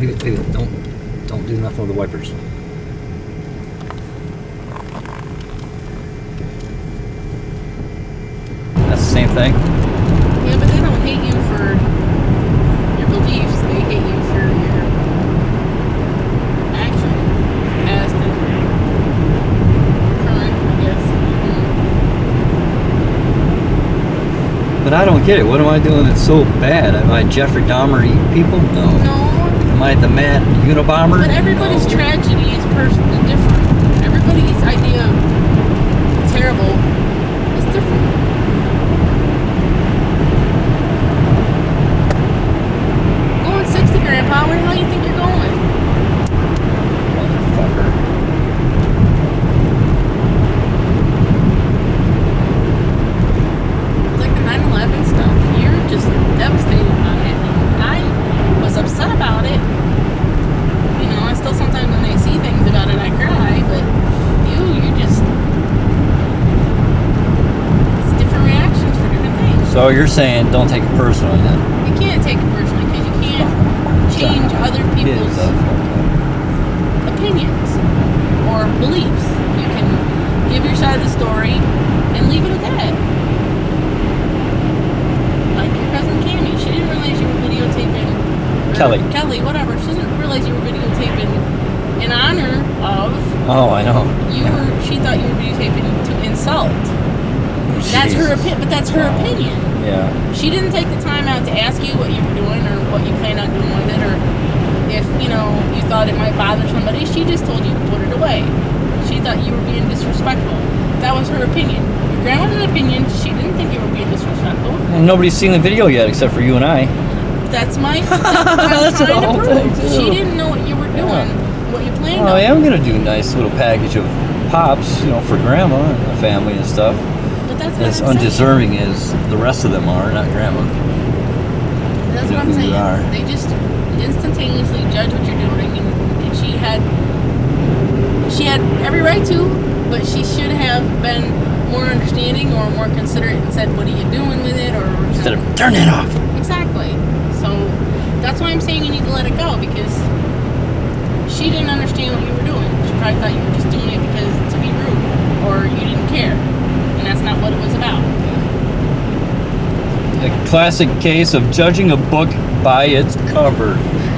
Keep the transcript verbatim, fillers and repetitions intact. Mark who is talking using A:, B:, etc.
A: Leave it, leave it. Don't, don't do nothing with the wipers. That's the same thing?
B: Yeah, but they don't hate you for your beliefs. They hate you for your action. Past and current, I guess.
A: But I don't get it. What am I doing that's so bad? Am I Jeffrey Dahmer eating people? No.
B: No.
A: Am I the mad Unabomber?
B: But everybody's
A: no.
B: tragedy is personally different. Everybody's idea of terrible is different. Going sixty, Grandpa. Where the hell do you think you're going?
A: Motherfucker.
B: Like the nine eleven stuff. You're just devastated by it. I was upset about it. You know, I still sometimes when I see things about it, I cry. But you, you just it's different reactions for different things.
A: So you're saying don't take it personally then?
B: You can't take it personally because you can't change other people's opinions or beliefs. You can give your side of the story and leave it at that. Like your cousin Cammy, she didn't realize you were videotaping.
A: Kelly.
B: Kelly, whatever. She didn't realize you were videotaping in honor of.
A: Oh, I know.
B: You were. She thought you were videotaping to insult. That's her opinion, but that's her
A: Wow.
B: opinion.
A: Yeah.
B: She didn't take the time out to ask you what you were doing or what you planned on doing with it, or if, you know, you thought it might bother somebody. She just told you to put it away. She thought you were being disrespectful. That was her opinion. Your grandma had an opinion. She didn't think you were being disrespectful.
A: Well, nobody's seen the video yet except for you and I.
B: That's my. That's what I'm
A: That's the
B: trying to
A: whole
B: prove.
A: thing, too.
B: She didn't know what you were doing, what you planned
A: Oh,
B: on.
A: yeah, I'm gonna do a nice little package of pops, you know, for grandma and the family and stuff.
B: But that's what
A: As
B: I'm saying.
A: undeserving as the rest of them are, not grandma.
B: That's
A: You
B: what
A: know
B: I'm
A: who you
B: saying.
A: are.
B: They just instantaneously judge what you're doing, and, and she had she had every right to, but she should have been more understanding or more considerate and said, "What are you doing with it?" Or
A: Instead of turn it off.
B: exactly. So that's why I'm saying you need to let it go, because she didn't understand what you were doing. She probably thought you were just doing it because to be rude or you didn't care, and that's not what it was about.
A: A classic case of judging a book by its cover.